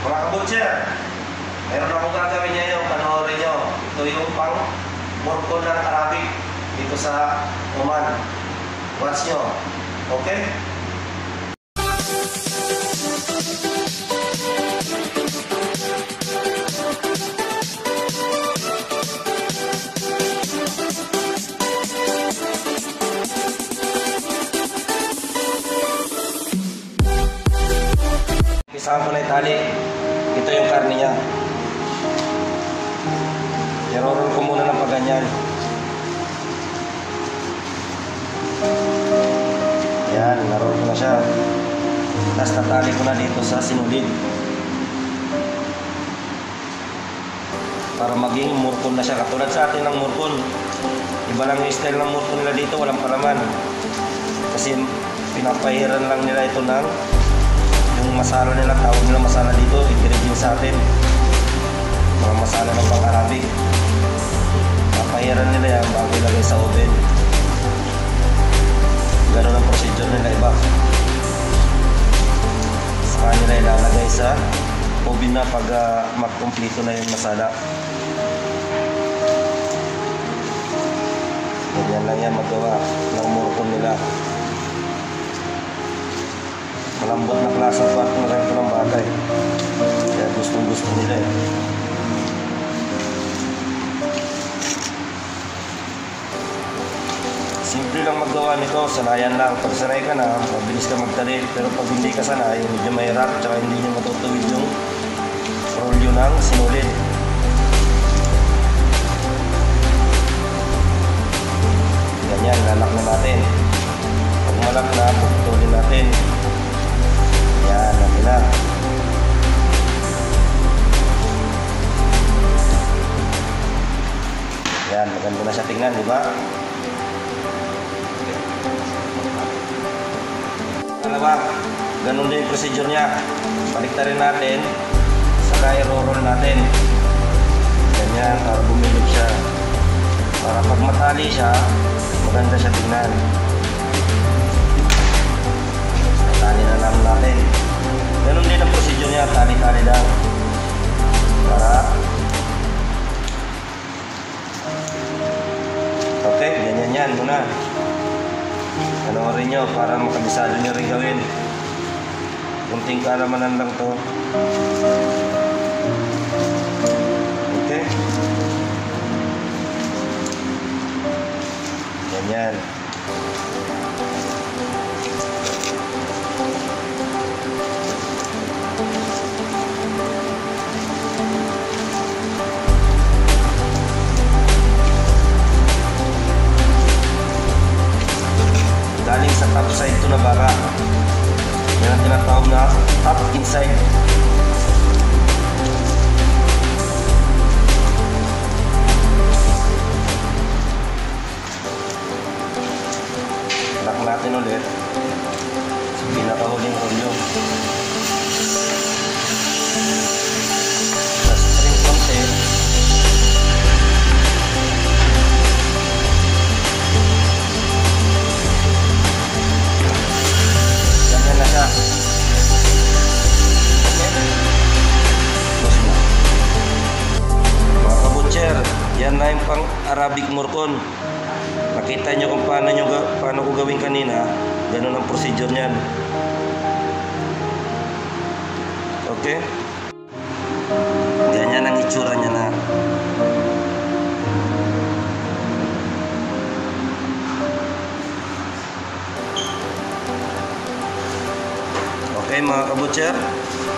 Mga kabutcher, meron akong gagawin ngayon, panoorin nyo. Ito yung pang murkon ng Arabic dito sa Oman. Watch nyo. Okay? Isahan ko na itali. Ito yung karne niya. I-roll ko muna ng paganyan. Yan, naroll ko na siya. Tapos natali ko na dito sa sinulid. Para maging murkon na siya. Katulad sa atin ng murkon. Iba lang yung style ng murkon nila dito. Walang palaman. Kasi pinapahiran lang nila ito ng yung masala nila, tawag nila masala dito, i-review sa atin mga masala ng pang-Arabic. Papahiran nila yan bago ilagay sa oven. Ganun ang procedure nila iba. Saka nila ilalagay sa oven na pag magkumpleto na yung masala. Ganyan lang yan magawa ng murkon nila. Malambot na klaseng partner rin ito ng bagay. Kaya gustong gusto nila eh. Simple lang magawa nito, sanayan lang. Pag sanay ka na, mabilis ka magtali. Pero pag hindi ka sanay, medyo mahirap. Tsaka hindi nyo matutuwid yung rolyo ng sinulid. Ganyan, lalak na natin. Pag malak na, puputulin natin. Yan, okay na. Yan, maganda na siya tingnan, di ba? Dalawa, ganun din yung procedure niya. Baliktarin natin, saka i-roll natin. Ganyan, para bumilog siya. Para pag matali siya, maganda siya tingnan. Tali na lang natin. Ganun din ang procedure niya, tali-tali lang. Para okay, ganyan yan muna. Panoorin nyo para makabisado nyo rin gawin. Kunting kalamanan lang to. Okay. Ganyan. Galing sa top side to na baka. Yan ang tinatawag na top inside. Lock natin ulit sa pinakahuling rolyo. Tapos trim konti. Ganyan na siya. Okay? Close na. Mga kabutcher, yan na yung pang Arabic murkon. Nakita nyo kung paano ko gawin kanina. Ganun ang procedure niyan. Okay? Ganyan ang itsura niya na. Okay mga kabutcher,